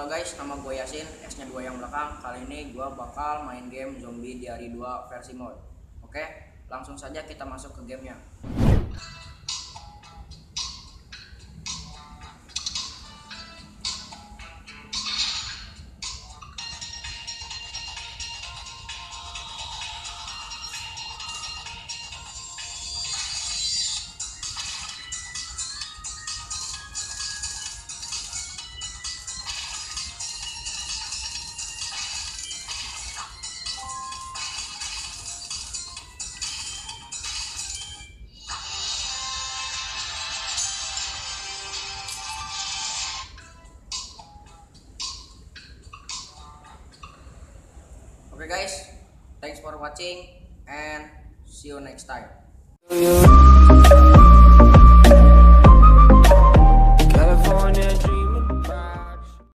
Halo guys, nama gue Yasin, S-nya 2 yang belakang. Kali ini gue bakal main game Zombie Diary 2 versi mode. Oke, langsung saja kita masuk ke gamenya. Oke guys, thanks for watching and see you next time.